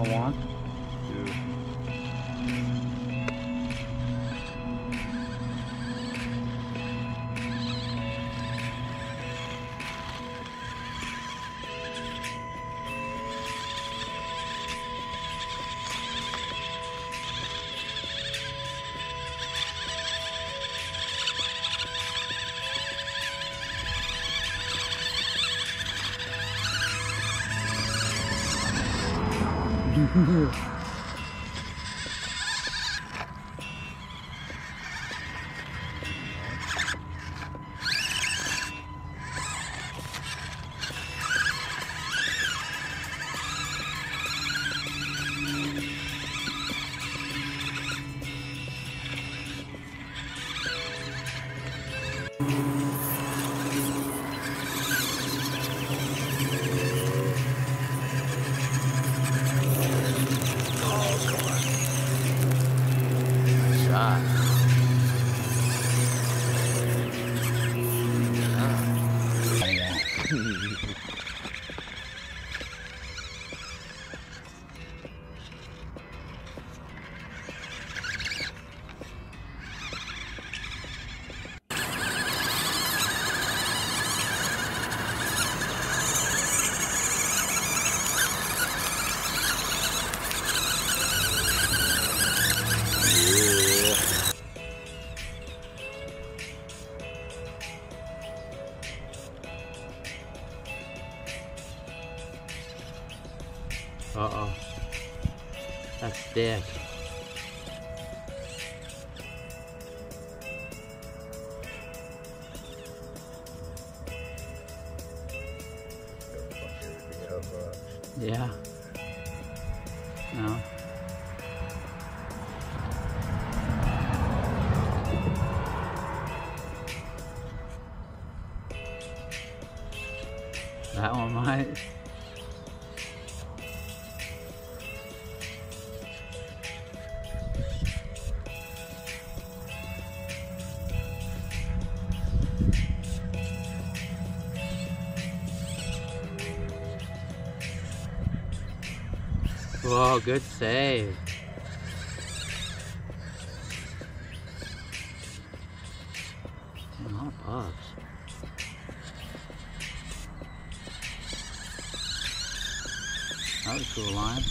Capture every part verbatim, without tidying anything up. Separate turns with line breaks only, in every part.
I want.
Yeah.
Uh-oh. That's dead. Yeah. No. That one might. Whoa, good save. A lot of bugs. That was a cool line.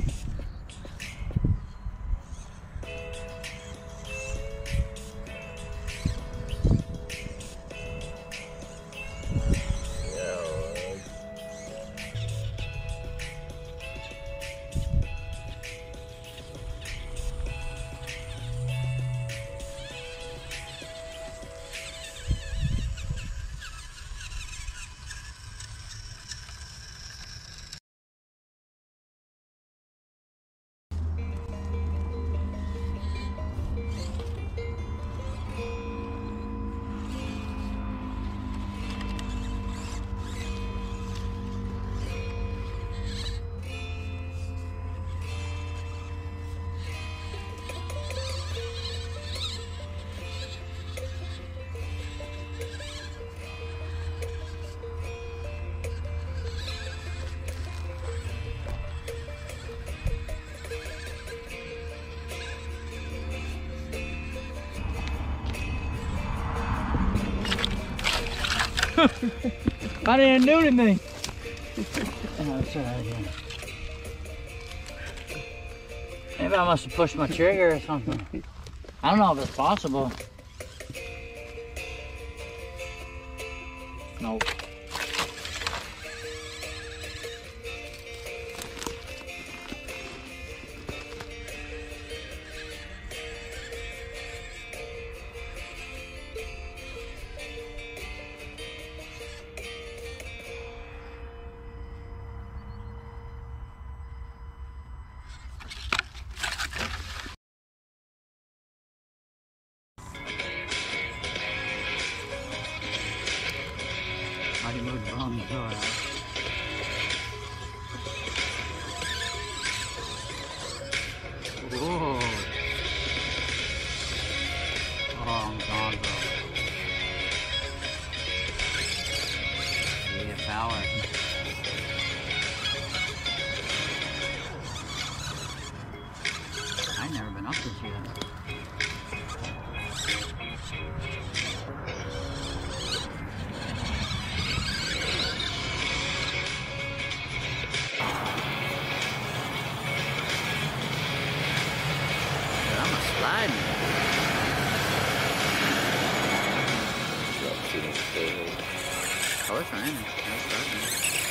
I didn't do anything.
Oh, let's try that again. Maybe I must have pushed my trigger or something. I don't know if it's possible. Nope. I can move the wrong door out. Whoa. Oh, I'm gone, bro. Yeah, power.
see this. Color's fine. Nice